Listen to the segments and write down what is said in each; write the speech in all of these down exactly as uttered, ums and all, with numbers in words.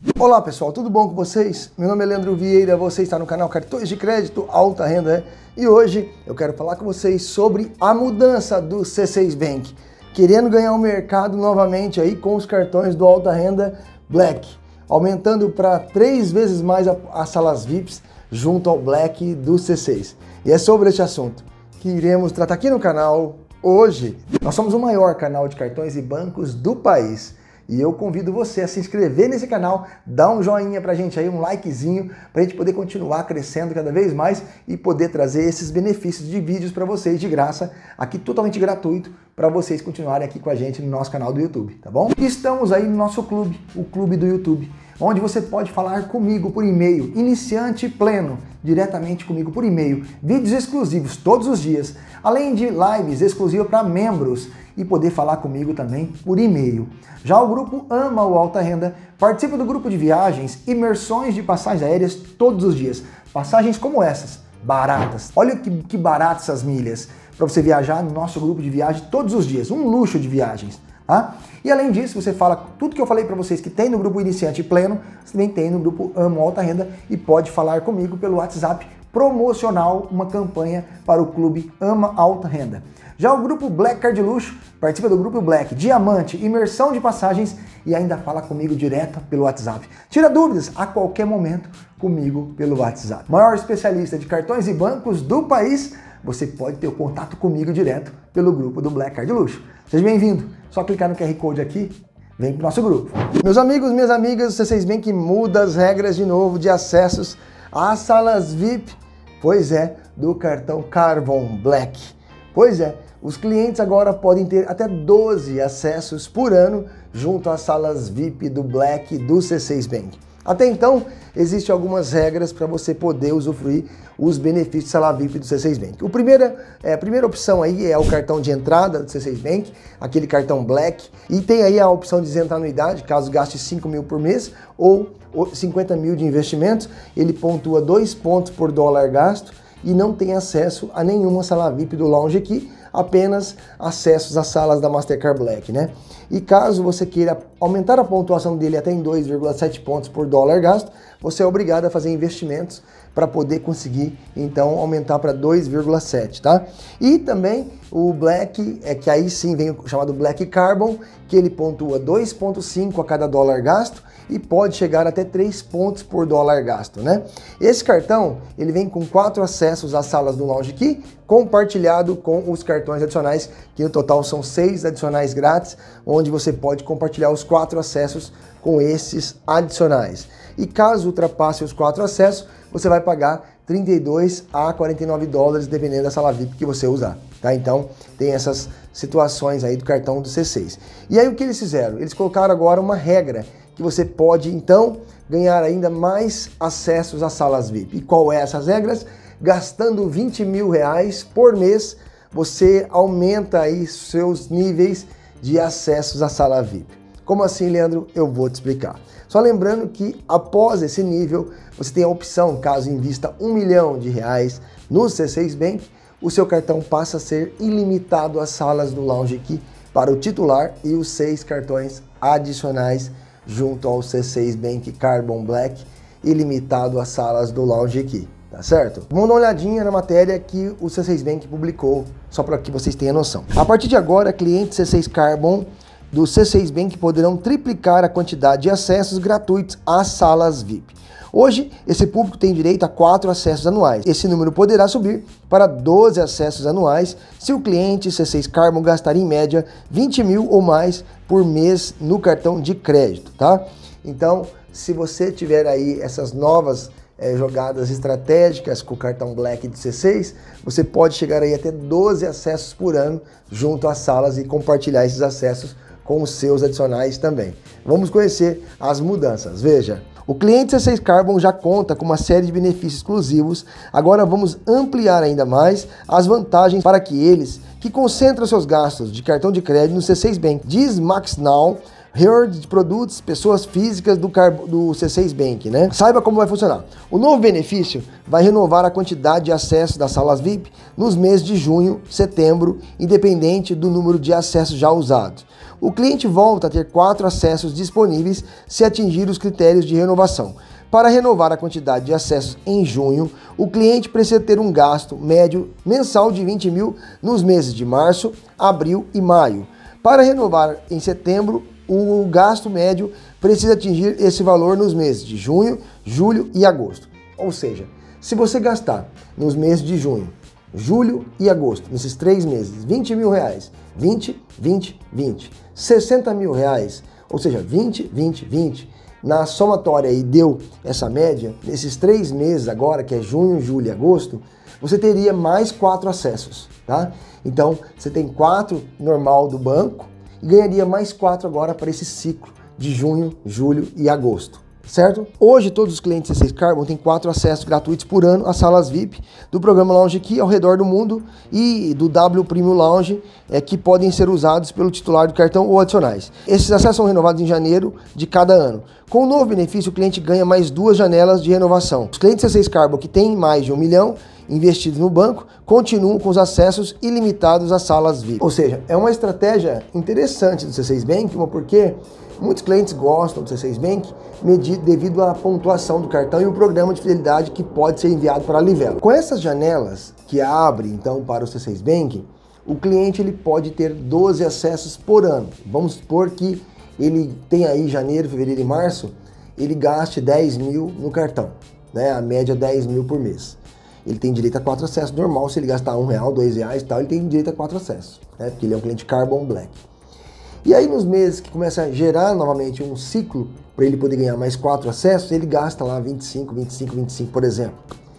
Olá pessoal, tudo bom com vocês? Meu nome é Leandro Vieira, você está no canal Cartões de Crédito Alta Renda e hoje eu quero falar com vocês sobre a mudança do C seis Bank, querendo ganhar o mercado novamente aí com os cartões do Alta Renda Black, aumentando para três vezes mais as salas V I Ps junto ao Black do C seis. E é sobre este assunto que iremos tratar aqui no canal hoje. Nós somos o maior canal de cartões e bancos do país. E eu convido você a se inscrever nesse canal, dar um joinha pra gente aí, um likezinho, pra gente poder continuar crescendo cada vez mais e poder trazer esses benefícios de vídeos para vocês de graça, aqui totalmente gratuito, para vocês continuarem aqui com a gente no nosso canal do YouTube, tá bom? E estamos aí no nosso clube, o Clube do YouTube, onde você pode falar comigo por e-mail, iniciante pleno, diretamente comigo por e-mail, vídeos exclusivos todos os dias, além de lives exclusivas para membros e poder falar comigo também por e-mail. Já o grupo Ama o Alta Renda participa do grupo de viagens, imersões de passagens aéreas todos os dias. Passagens como essas, baratas. Olha que, que baratas essas milhas para você viajar no nosso grupo de viagem todos os dias. Um luxo de viagens. Tá? E além disso, você fala tudo que eu falei para vocês que tem no grupo Iniciante Pleno, você também tem no grupo Ama o Alta Renda e pode falar comigo pelo WhatsApp promocional, uma campanha para o clube Ama Alta Renda. Já o grupo Black Card Luxo participa do grupo Black Diamante, imersão de passagens e ainda fala comigo direto pelo WhatsApp. Tira dúvidas a qualquer momento comigo pelo WhatsApp. Maior especialista de cartões e bancos do país, você pode ter o contato comigo direto pelo grupo do Black Card Luxo. Seja bem-vindo, só clicar no Q R Code aqui, vem pro nosso grupo. Meus amigos, minhas amigas, o C seis Bank muda as regras de novo de acessos às salas V I P, pois é, do cartão Carbon Black. Pois é, os clientes agora podem ter até doze acessos por ano junto às salas V I P do Black do C seis Bank. Até então, existem algumas regras para você poder usufruir os benefícios de sala V I P do C seis Bank. O primeira, é, a primeira opção aí é o cartão de entrada do C seis Bank, aquele cartão Black, e tem aí a opção de isenta anuidade, caso gaste cinco mil por mês ou cinquenta mil de investimentos, ele pontua dois pontos por dólar gasto e não tem acesso a nenhuma sala V I P do Lounge aqui, apenas acessos às salas da Mastercard Black, né? E caso você queira aumentar a pontuação dele até em dois vírgula sete pontos por dólar gasto, você é obrigado a fazer investimentos para poder conseguir, então, aumentar para dois vírgula sete, tá? E também o Black, é que aí sim vem o chamado Black Carbon, que ele pontua dois vírgula cinco a cada dólar gasto e pode chegar até três pontos por dólar gasto, né? Esse cartão, ele vem com quatro acessos às salas do Lounge Key, compartilhado com os cartões adicionais, que no total são seis adicionais grátis, onde você pode compartilhar os quatro acessos com esses adicionais. E caso ultrapasse os quatro acessos, você vai pagar trinta e dois a quarenta e nove dólares, dependendo da sala V I P que você usar, tá? Então, tem essas situações aí do cartão do C seis. E aí, o que eles fizeram? Eles colocaram agora uma regra que você pode, então, ganhar ainda mais acessos às salas V I P. E qual é essas regras? Gastando vinte mil reais por mês, você aumenta aí seus níveis de acessos à sala V I P. Como assim, Leandro? Eu vou te explicar. Só lembrando que após esse nível, você tem a opção, caso invista um milhão de reais no C seis Bank, o seu cartão passa a ser ilimitado às salas do Lounge Key para o titular e os seis cartões adicionais junto ao C seis Bank Carbon Black, ilimitado às salas do Lounge Key, tá certo? Vamos dar uma olhadinha na matéria que o C seis Bank publicou, só para que vocês tenham noção. A partir de agora, clientes C seis Carbon do C seis Bank poderão triplicar a quantidade de acessos gratuitos às salas V I P. Hoje, esse público tem direito a quatro acessos anuais. Esse número poderá subir para doze acessos anuais se o cliente C seis Carbon gastar em média vinte mil ou mais por mês no cartão de crédito, tá? Então, se você tiver aí essas novas é, jogadas estratégicas com o cartão Black de C seis, você pode chegar aí até doze acessos por ano junto às salas e compartilhar esses acessos com os seus adicionais também. Vamos conhecer as mudanças. Veja, o cliente C seis Carbon já conta com uma série de benefícios exclusivos, agora vamos ampliar ainda mais as vantagens para que eles que concentram seus gastos de cartão de crédito no C seis Bank. Diz Max Now, Herd de produtos, pessoas físicas do, do C seis Bank, né? Saiba como vai funcionar. O novo benefício vai renovar a quantidade de acessos das salas V I P nos meses de junho, setembro, independente do número de acessos já usados. O cliente volta a ter quatro acessos disponíveis se atingir os critérios de renovação. Para renovar a quantidade de acessos em junho, o cliente precisa ter um gasto médio mensal de vinte mil nos meses de março, abril e maio. Para renovar em setembro, o gasto médio precisa atingir esse valor nos meses de junho, julho e agosto. Ou seja, se você gastar nos meses de junho, julho e agosto, nesses três meses, vinte mil reais, vinte, vinte, vinte, sessenta mil reais, ou seja, vinte, vinte, vinte, na somatória aí deu essa média, nesses três meses agora, que é junho, julho e agosto, você teria mais quatro acessos, tá? Então, você tem quatro normal do banco e ganharia mais quatro agora para esse ciclo de junho, julho e agosto, certo? Hoje, todos os clientes C seis Carbon têm quatro acessos gratuitos por ano às salas V I P do programa Lounge Key ao redor do mundo e do W Premium Lounge, é, que podem ser usados pelo titular do cartão ou adicionais. Esses acessos são renovados em janeiro de cada ano. Com o novo benefício, o cliente ganha mais duas janelas de renovação. Os clientes C seis Carbon que têm mais de um milhão investidos no banco continuam com os acessos ilimitados às salas V I P. Ou seja, é uma estratégia interessante do C seis Bank, porque muitos clientes gostam do C seis Bank devido à pontuação do cartão e o programa de fidelidade que pode ser enviado para a Livelo. Com essas janelas que abre então para o C seis Bank, o cliente ele pode ter doze acessos por ano. Vamos supor que ele tem aí janeiro, fevereiro e março, ele gaste dez mil no cartão, né? A média dez mil por mês. Ele tem direito a quatro acessos normal, se ele gastar um real, dois reais e tal, ele tem direito a quatro acessos, né? Porque ele é um cliente Carbon Black. E aí nos meses que começa a gerar novamente um ciclo para ele poder ganhar mais quatro acessos, ele gasta lá vinte e cinco, vinte e cinco, vinte e cinco, por exemplo.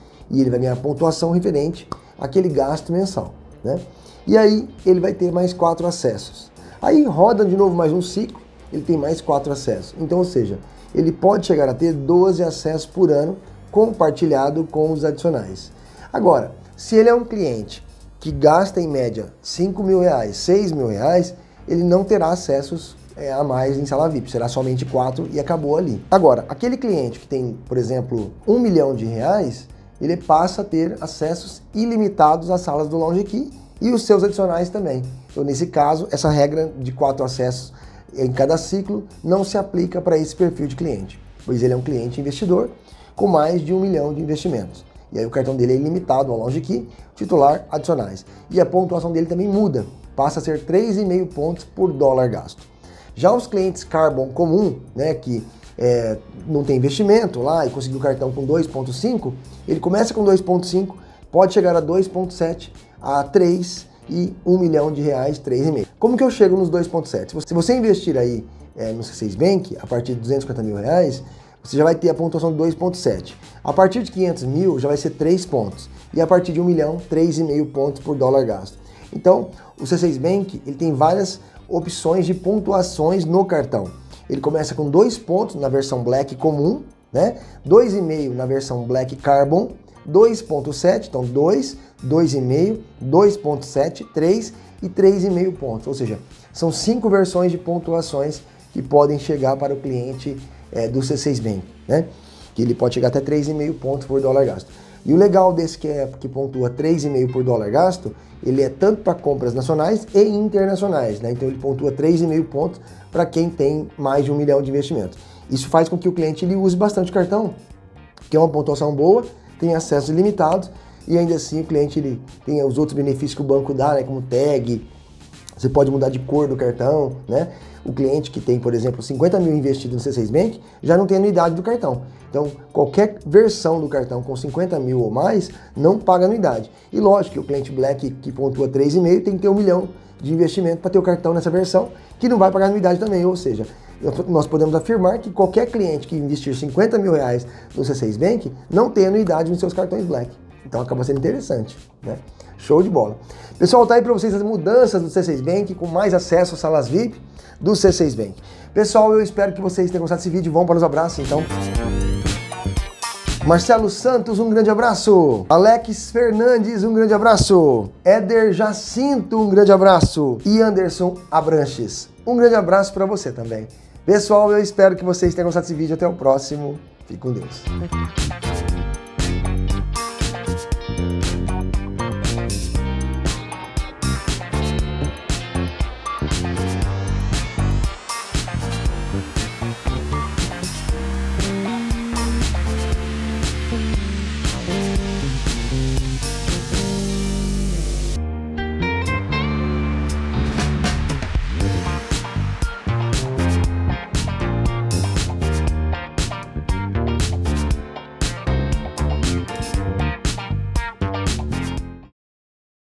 E ele vai ganhar pontuação referente àquele gasto mensal, né? E aí ele vai ter mais quatro acessos. Aí roda de novo mais um ciclo, ele tem mais quatro acessos. Então, ou seja, ele pode chegar a ter doze acessos por ano compartilhado com os adicionais. Agora, se ele é um cliente que gasta em média cinco mil reais, seis mil reais, ele não terá acessos é, a mais em sala V I P, será somente quatro e acabou ali. Agora, aquele cliente que tem, por exemplo, um milhão de reais, ele passa a ter acessos ilimitados às salas do Lounge Key e os seus adicionais também. Então, nesse caso, essa regra de quatro acessos em cada ciclo não se aplica para esse perfil de cliente, pois ele é um cliente investidor com mais de um milhão de investimentos. E aí o cartão dele é ilimitado ao Lounge Key, titular, adicionais. E a pontuação dele também muda, passa a ser três vírgula cinco pontos por dólar gasto. Já os clientes Carbon comum, né, que é, não tem investimento lá e conseguiu o cartão com dois ponto cinco, ele começa com dois ponto cinco, pode chegar a dois ponto sete, a três e um milhão de reais, três vírgula cinco. Como que eu chego nos dois ponto sete? Se você investir aí é, no C seis Bank, a partir de duzentos e cinquenta mil reais, você já vai ter a pontuação de dois ponto sete. A partir de quinhentos mil já vai ser três pontos. E a partir de um milhão, três vírgula cinco pontos por dólar gasto. Então, o C seis Bank ele tem várias opções de pontuações no cartão. Ele começa com dois pontos na versão Black comum, né? dois vírgula cinco na versão Black Carbon, dois ponto sete, então dois, dois vírgula cinco, dois ponto sete, três e três vírgula cinco pontos. Ou seja, são cinco versões de pontuações que podem chegar para o cliente é, do C seis Bank, né? Que ele pode chegar até três vírgula cinco pontos por dólar gasto. E o legal desse que, é, que pontua três vírgula cinco por dólar gasto, ele é tanto para compras nacionais e internacionais, né? Então ele pontua três vírgula cinco pontos para quem tem mais de um milhão de investimentos. Isso faz com que o cliente ele use bastante o cartão, que é uma pontuação boa, tem acessos ilimitados e ainda assim o cliente ele tem os outros benefícios que o banco dá, né? Como tag, você pode mudar de cor do cartão, né? O cliente que tem, por exemplo, cinquenta mil investido no C seis Bank já não tem anuidade do cartão. Então, qualquer versão do cartão com cinquenta mil ou mais não paga anuidade. E lógico que o cliente Black que pontua três vírgula cinco tem que ter um milhão de investimento para ter o cartão nessa versão, que não vai pagar anuidade também. Ou seja, nós podemos afirmar que qualquer cliente que investir cinquenta mil reais no C seis Bank não tem anuidade nos seus cartões Black. Então acaba sendo interessante, né? Show de bola. Pessoal, tá aí para vocês as mudanças do C seis Bank com mais acesso às salas V I P do C seis Bank. Pessoal, eu espero que vocês tenham gostado desse vídeo. Vamos para os abraços, então. Marcelo Santos, um grande abraço. Alex Fernandes, um grande abraço. Éder Jacinto, um grande abraço. E Anderson Abranches, um grande abraço para você também. Pessoal, eu espero que vocês tenham gostado desse vídeo. Até o próximo. Fique com Deus.